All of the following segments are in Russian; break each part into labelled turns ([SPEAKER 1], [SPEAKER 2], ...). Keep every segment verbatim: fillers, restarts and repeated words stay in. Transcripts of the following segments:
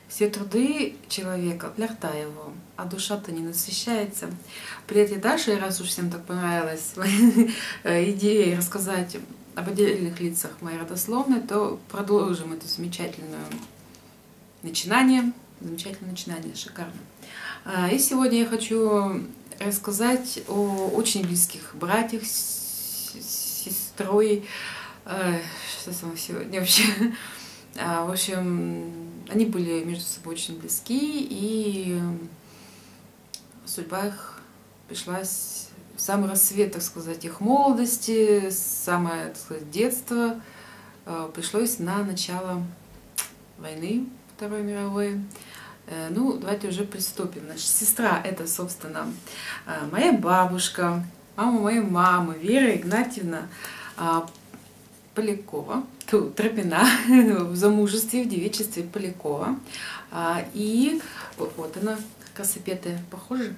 [SPEAKER 1] Все труды человека, для рта его, а душа-то не насыщается. Привет, я Даша, и раз уж всем так понравилась идея рассказать об отдельных лицах моей родословной, то продолжим это замечательное начинание. Замечательное начинание, шикарно. И сегодня я хочу рассказать о очень близких братьях с сестрой. Что там сегодня вообще? В общем, они были между собой очень близки, и судьба их пришлась в самый рассвет, так сказать, их молодости, самое, так сказать, детство пришлось на начало войны Второй мировой. Ну, давайте уже приступим. Значит, сестра — это, собственно, моя бабушка, мама моей мамы, Вера Игнатьевна Полякова, Тропина, в замужестве, в девичестве Полякова. И вот она, красопетая, похожа.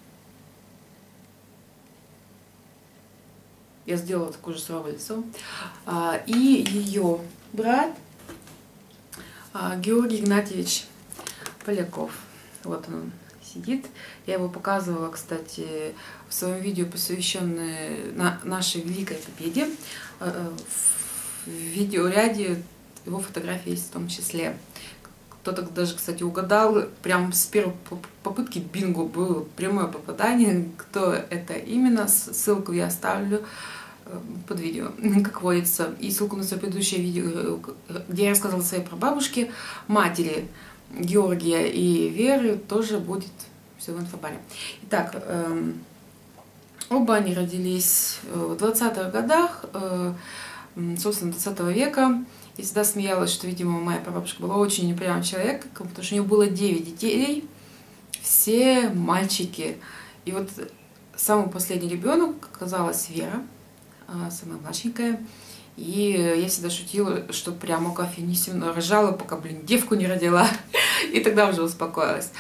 [SPEAKER 1] Я сделала такое же суровое лицо. И ее брат Георгий Игнатьевич Поляков. Вот он сидит. Я его показывала, кстати, в своем видео, посвященное нашей великой победе. В видеоряде его фотографии есть в том числе. Кто-то даже, кстати, угадал, прям с первой попытки бинго было прямое попадание. Кто это именно, ссылку я оставлю под видео, как водится. И ссылку на свое предыдущее видео, где я рассказывала своей прабабушке, матери Георгия и Веры, тоже будет все в инфобаре. Итак, оба они родились в двадцатых годах, собственно, двадцатого века. Я всегда смеялась, что, видимо, моя прабабушка была очень непрямым человеком, потому что у нее было девять детей, все мальчики. И вот самый последний ребенок оказалась Вера, самая младшенькая. И я всегда шутила, что прямо Афанасьевна рожала, пока, блин, девку не родила. И тогда уже успокоилась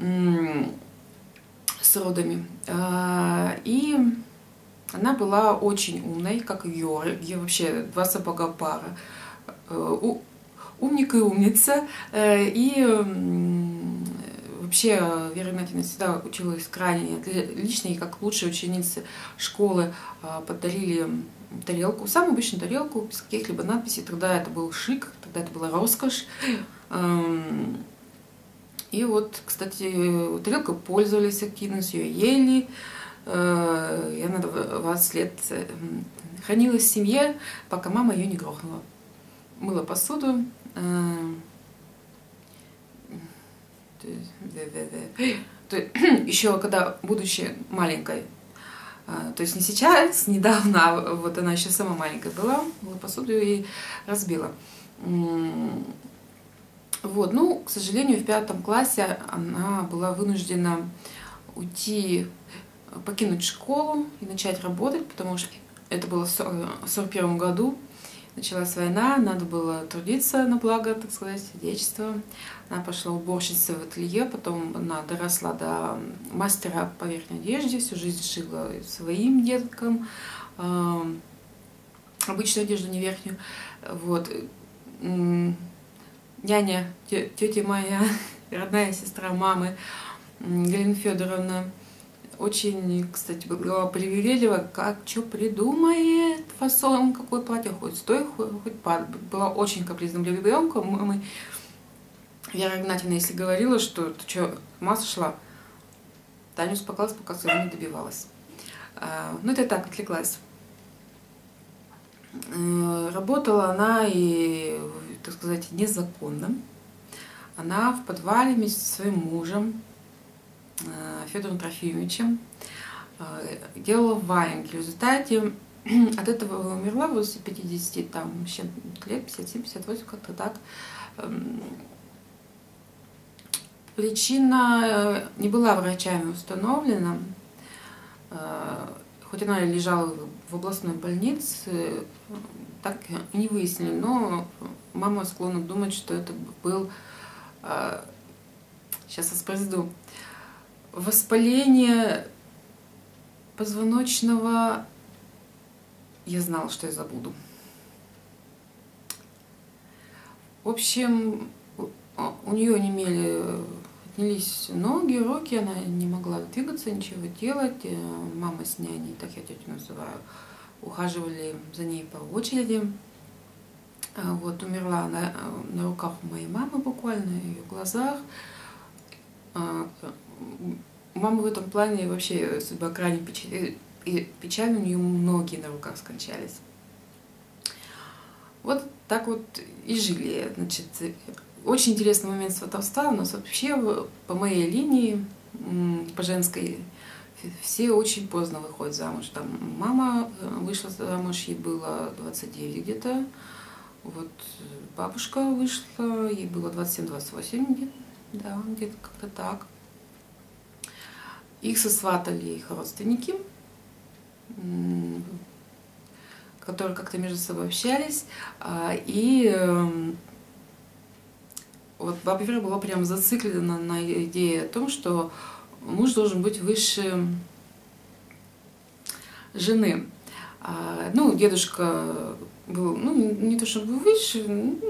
[SPEAKER 1] с родами. И она была очень умной, как Георгий, вообще два сапога пара. Умник и умница. И вообще Вера Игнатьевна всегда училась крайне отлично, и как лучшие ученицы школы подарили тарелку, самую обычную тарелку, без каких-либо надписей. Тогда это был шик, тогда это была роскошь. И вот, кстати, тарелкой пользовались активно, ее ели. И она двадцать лет хранилась в семье, пока мама ее не грохнула. Мыла посуду. Еще когда, будучи маленькой, то есть не сейчас, недавно, а вот она еще сама маленькая была, мыла посуду и разбила. Вот, ну, к сожалению, в пятом классе она была вынуждена уйти, покинуть школу и начать работать, потому что это было в сорок первом году. Началась война, надо было трудиться на благо, так сказать, отечества. Она пошла уборщицей в ателье, потом она доросла до мастера по верхней одежде, всю жизнь шила своим деткам, обычную одежду, не верхнюю. Вот. Няня, тетя моя, родная сестра мамы, Галина Федоровна, очень, кстати, была привередлива, как что придумает, фасон, какое платье, хоть стой, хоть пад. Была очень капризным ребенком. Мы, Вера Игнатьевна, если говорила, что ты что, масса шла, Таня успокоилась, пока своего не добивалась. Ну, это так, отвлеклась. Работала она и, так сказать, незаконно. Она в подвале вместе со своим мужем Федором Трофимовичем делала валенки. В результате от этого умерла в возрасте пятидесяти там, лет, пятьдесят семь — пятьдесят восемь, как-то так. Причина не была врачами установлена, хоть она лежала в областной больнице, так и не выяснили, но мама склонна думать, что это был, сейчас воспроизведу, воспаление позвоночного, я знала, что я забуду. В общем, у нее онемели, отнялись ноги, руки, она не могла двигаться, ничего делать. Мама с няней, так я тетю называю, ухаживали за ней по очереди. Вот, умерла на, на руках у моей мамы буквально, в ее глазах. Мама в этом плане вообще судьба крайне печальна, и печально, у нее многие на руках скончались. Вот так вот и жили. Значит, очень интересный момент сватовства. У нас вообще по моей линии, по женской, все очень поздно выходят замуж. Там мама вышла замуж, ей было двадцать девять где-то. Вот бабушка вышла, ей было двадцать семь — двадцать восемь, да, где-то как-то так. Их сосватали их родственники, которые как-то между собой общались. И вот баба Вера была прям зациклена на идее о том, что муж должен быть выше жены. Ну, дедушка был, ну, не то чтобы выше,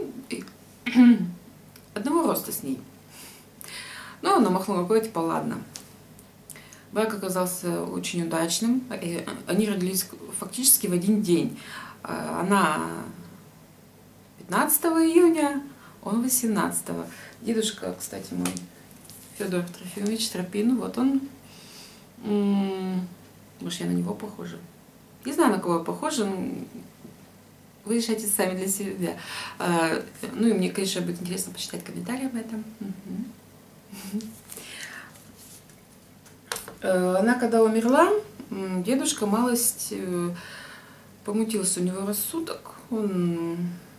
[SPEAKER 1] одного роста с ней. Но она махнула рукой, типа, ладно. Брак оказался очень удачным. Они родились фактически в один день. Она пятнадцатого июня, он восемнадцатого. Дедушка, кстати, мой Федор Трофимович Тропин, вот он. Может, я на него похожа? Не знаю, на кого я похожа. Вы решайте сами для себя. Ну и мне, конечно, будет интересно почитать комментарии об этом. Она когда умерла, дедушка малость помутился, у него рассудок. Он...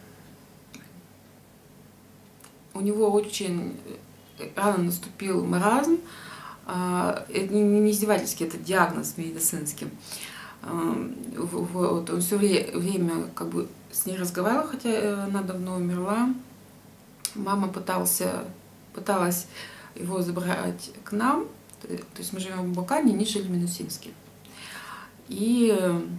[SPEAKER 1] У него очень рано наступил маразм. Это не издевательский, это диагноз медицинский. Вот, он все время как бы с ней разговаривал, хотя она давно умерла. Мама пытался, пыталась его забрать к нам. То есть мы живем в Абакане, они жили в Минусинске. И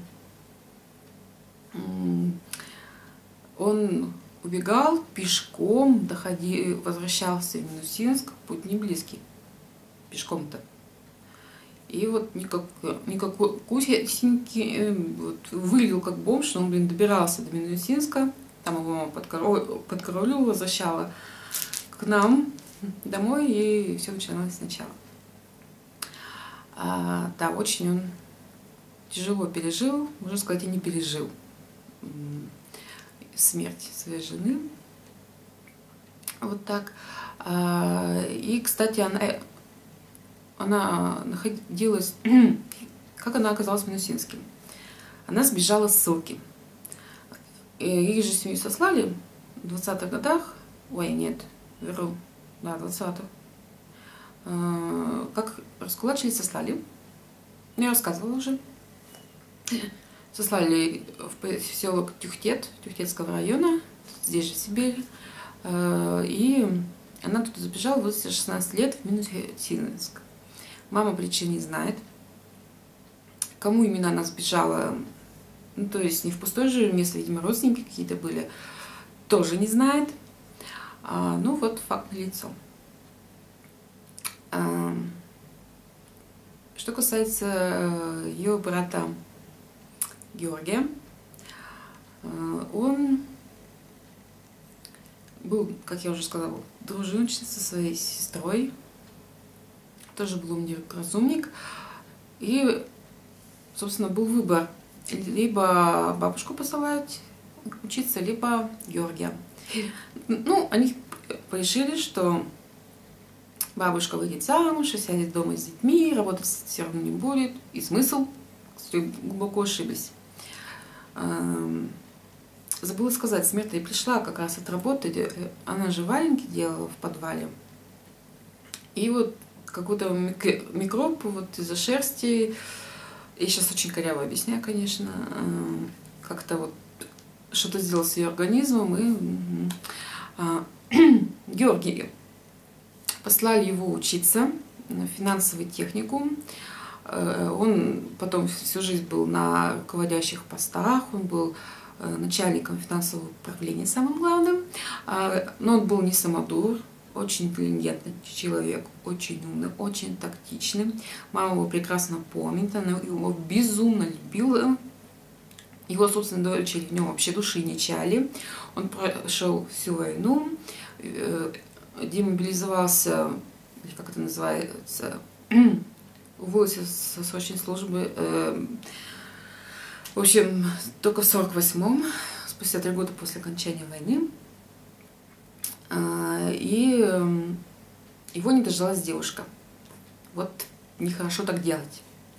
[SPEAKER 1] он убегал пешком, доходил, возвращался в Минусинск, путь не близкий, пешком-то. И вот никак, никакой кусенький, вот, выглядел как бомж, но он, блин, добирался до Минусинска, там его мама подкараулила, возвращала к нам домой, и все начиналось сначала. А, да, очень он тяжело пережил, можно сказать, и не пережил смерть своей жены. Вот так. А, и, кстати, она, она находилась... Как она оказалась в Минусинске? Она сбежала с ссылки. Их же семью сослали в двадцатых годах. Ой, нет, веру. Да, в двадцатых. Как раскулачили, сослали. Я рассказывала уже. Сослали в поселок Тюхтет, Тюхтетского района, здесь же в Сибири. И она тут забежала в возрасте шестнадцати лет в Минусинск. Мама причин не знает. Кому именно она сбежала, ну, то есть не в пустое же место, видимо, родственники какие-то были, тоже не знает. А, ну вот факт налицо. А, что касается ее брата Георгия, он был, как я уже сказала, дружил со своей сестрой, тоже был умник, разумник, и, собственно, был выбор: либо бабушку посылать учиться, либо Георгия. Ну, они решили, что бабушка выйдет замуж, сядет дома с детьми, работать все равно не будет, и смысл, глубоко ошиблись. Забыла сказать, смерть пришла как раз от работы, она же валенки делала в подвале, и вот какой-то микроб вот из-за шерсти, я сейчас очень коряво объясняю, конечно, как-то вот что-то сделал с ее организмом, и Георгий послали его учиться на финансовый техникум. Он потом всю жизнь был на руководящих постах, он был начальником финансового управления, самым главным, но он был не самодур, очень интеллигентный человек, очень умный, очень тактичный. Мама его прекрасно помнит, она его безумно любила. Его, собственно, дочери в нем вообще души не чали. Он прошел всю войну, демобилизовался, как это называется, уволился со срочной службы. В общем, только в сорок восьмом, спустя три года после окончания войны. И его не дождалась девушка. Вот нехорошо так делать.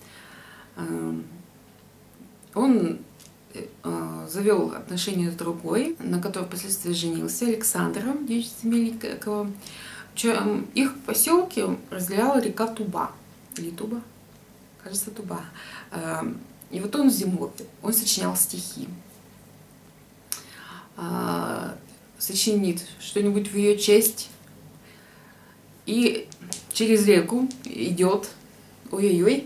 [SPEAKER 1] Он завел отношения с другой, на которой впоследствии женился, Александром, девятнадцатимиллетним. Их поселки разделяла река Туба. Или Туба? Кажется, Туба. И вот он зимой, он сочинял стихи. Сочинит что-нибудь в ее честь. И через реку идет, ой-ой-ой,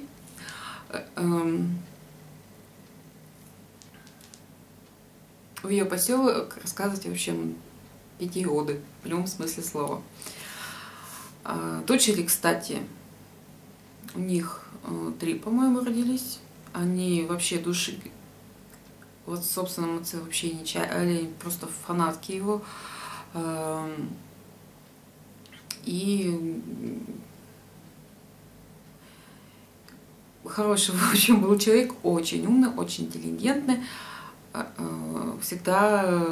[SPEAKER 1] в ее поселок рассказывать, в общем, эти оды, в прямом смысле слова. Дочери, кстати, у них три, по-моему, родились. Они вообще души, вот в собственном отце вообще не чаяли, просто фанатки его. И хороший, в общем, был человек, очень умный, очень интеллигентный. Всегда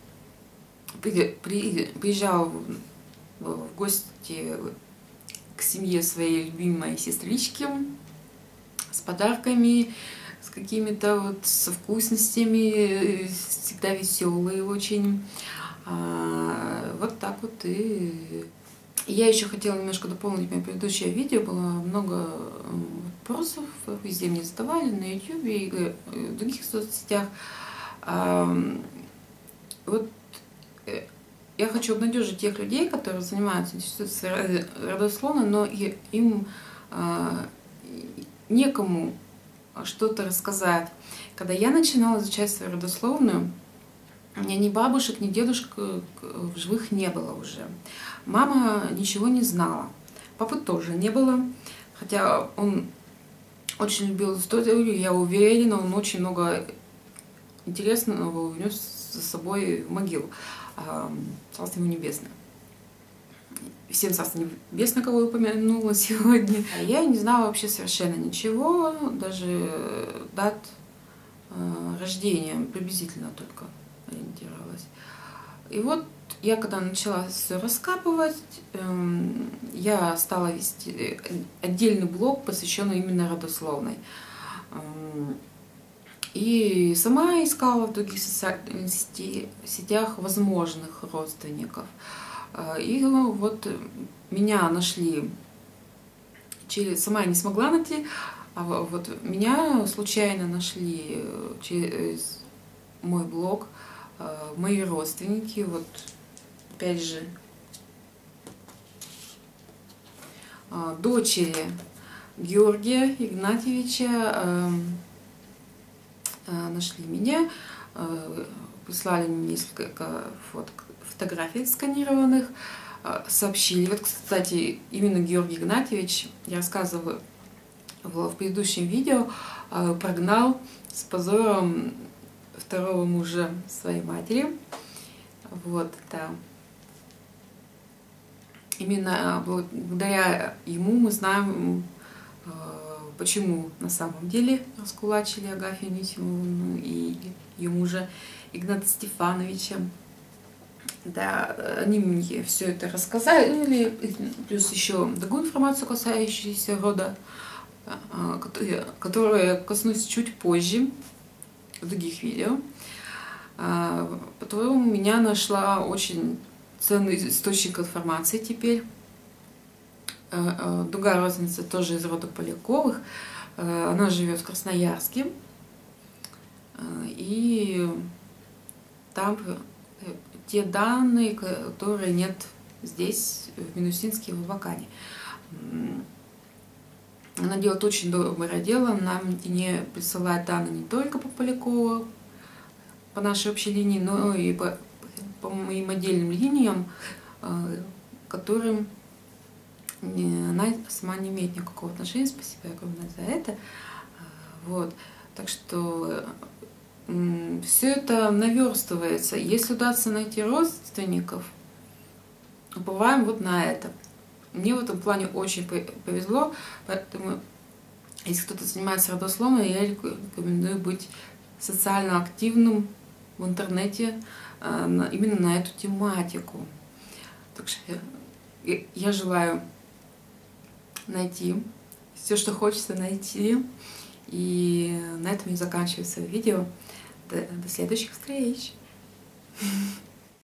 [SPEAKER 1] приезжал в гости к семье своей любимой сестрички с подарками, с какими-то вот со вкусностями, всегда веселый очень. Вот так вот. И я еще хотела немножко дополнить мое предыдущее видео, было много вопросов, везде мне задавали, на ютубе и в других соцсетях. Вот я хочу обнадежить тех людей, которые занимаются институцией родословной, но им некому что-то рассказать. Когда я начинала изучать свою родословную, у меня ни бабушек, ни дедушек в живых не было уже. Мама ничего не знала. Папы тоже не было. Хотя он очень любил историю, я уверена, он очень много интересного унес за собой в могилу. Царство ему небесное. Всем царство небесное, кого я упомянула сегодня. А я не знала вообще совершенно ничего, даже дат рождения приблизительно только ориентировалась. И вот я когда начала все раскапывать, я стала вести отдельный блог, посвященный именно родословной. И сама искала в других социальных сетях возможных родственников. И вот меня нашли, через, сама я не смогла найти, а вот меня случайно нашли через мой блог мои родственники. Вот опять же дочери Георгия Игнатьевича нашли меня, прислали мне несколько фоток, фотографий сканированных, сообщили. Вот, кстати, именно Георгий Игнатьевич, я рассказывала в предыдущем видео, прогнал с позором второго мужа своей матери. Вот, да. Именно благодаря ему мы знаем, почему на самом деле раскулачили Агафью Анисимовну и ее мужа Игната Стефановича. Да, они мне все это рассказали, плюс еще другую информацию, касающуюся рода, которую я коснусь чуть позже в других видео. Потом меня нашла очень ценный источник информации теперь. Другая родственница тоже из рода Поляковых. Она живет в Красноярске. И там те данные, которые нет здесь, в Минусинске, в Абакане. Она делает очень доброе дело. Она мне присылает данные не только по Полякову, по нашей общей линии, но и по, по моим отдельным линиям. которым она сама не имеет никакого отношения. Спасибо огромное за это. Вот. Так что все это наверстывается. Если удастся найти родственников, уповаем вот на это. Мне в этом плане очень повезло, поэтому если кто-то занимается родословной, я рекомендую быть социально активным в интернете именно на эту тематику. Так что я желаю найти все, что хочется найти. И на этом я заканчиваю свое видео. До, до следующих встреч!